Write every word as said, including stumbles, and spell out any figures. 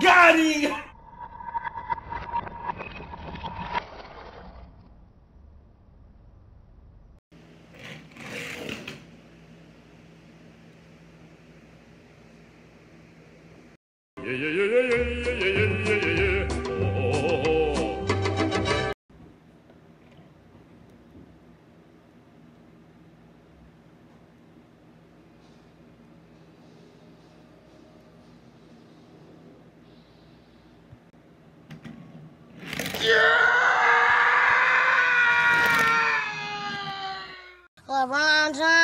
Got him! Yeah, yeah, yeah, yeah, yeah, yeah, yeah, yeah, yeah. Oh, oh, oh, oh. LeBron James.